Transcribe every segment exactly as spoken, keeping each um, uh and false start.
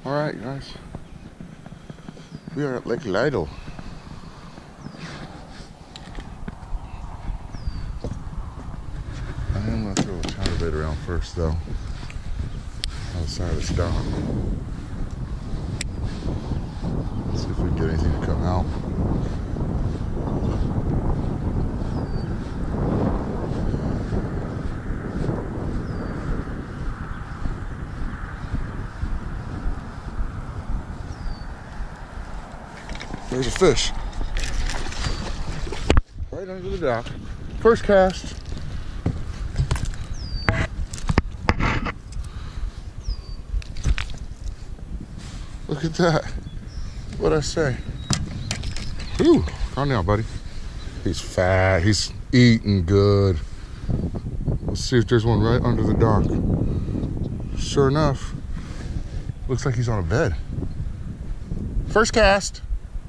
Alright guys, we are at Lake Lidle. I am going to throw a chatterbait around first though, outside of this dock. Let's see if we can get anything to come out. There's a fish. Right under the dock. First cast. Look at that. What'd I say? Whew. Calm down, buddy. He's fat. He's eating good. Let's see if there's one right under the dock. Sure enough, looks like he's on a bed. First cast.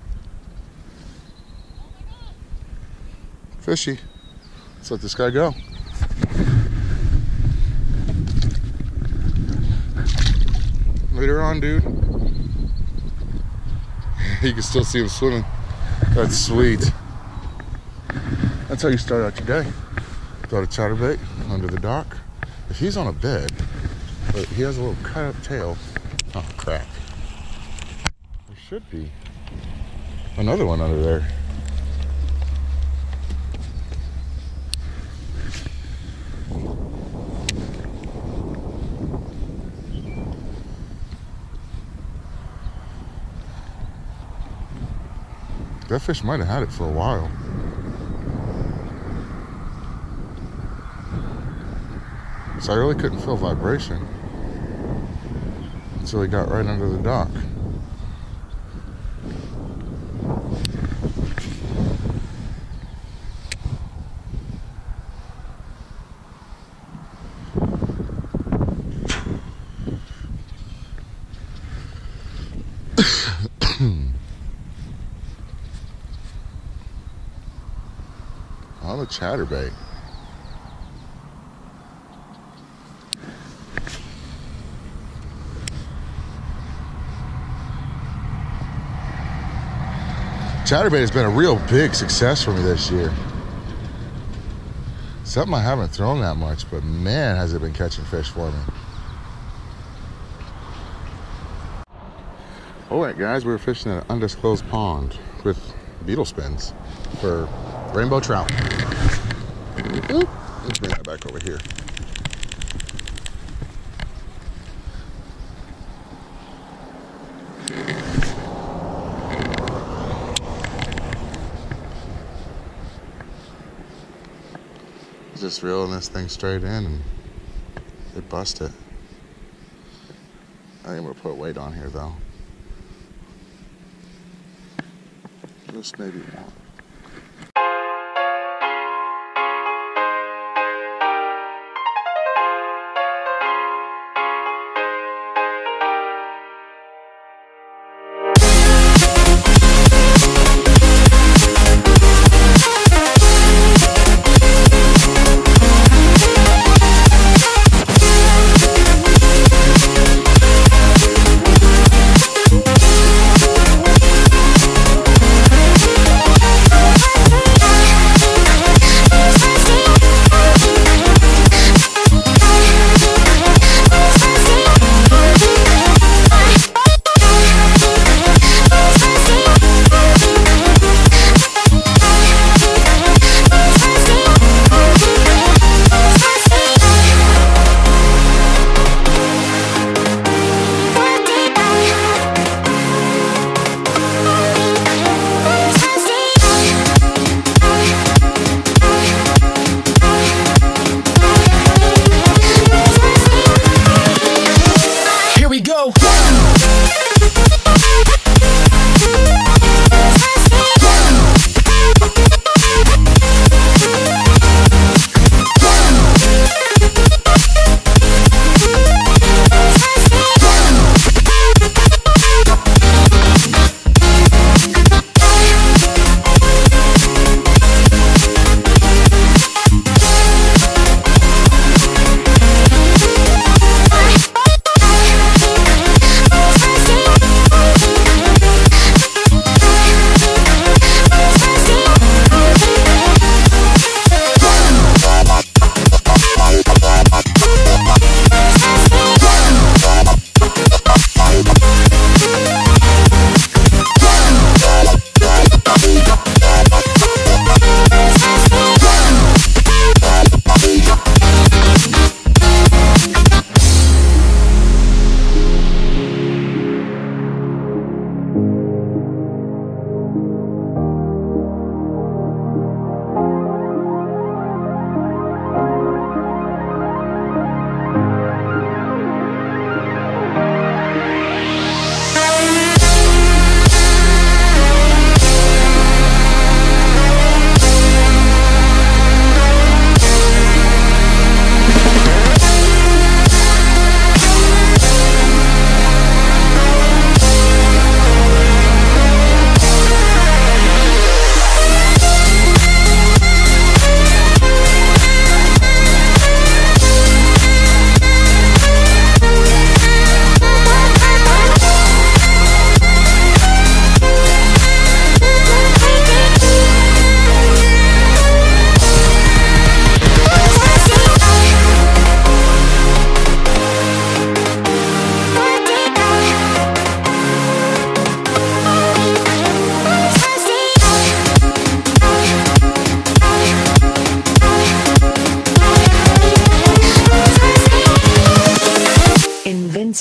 Fishy. Let's let this guy go. Later on, dude. You can still see him swimming. That's sweet. That's how you start out your day. Got a chatterbait under the dock. If he's on a bed, but he has a little cut up tail. Oh crap. There should be another one under there. That fish might have had it for a while. So I really couldn't feel vibration until he got right under the dock. On a chatterbait. Chatterbait has been a real big success for me this year. Something I haven't thrown that much, but man, has it been catching fish for me. All right, guys, we were fishing at an undisclosed pond with beetle spins for rainbow trout. Let's bring that back over here. Just reeling this thing straight in and it busted. I think I'm gonna put weight on here though. Just maybe one.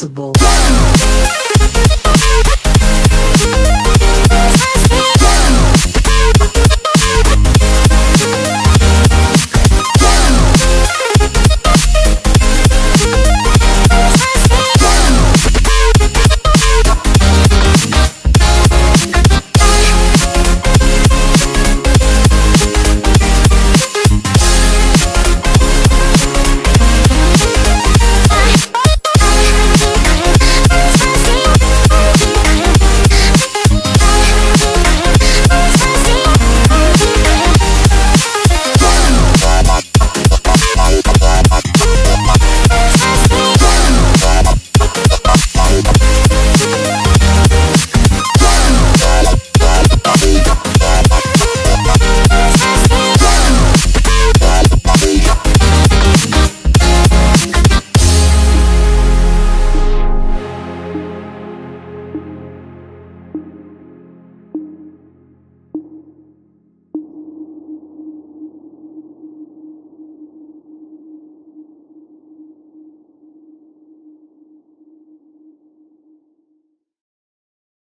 impossible.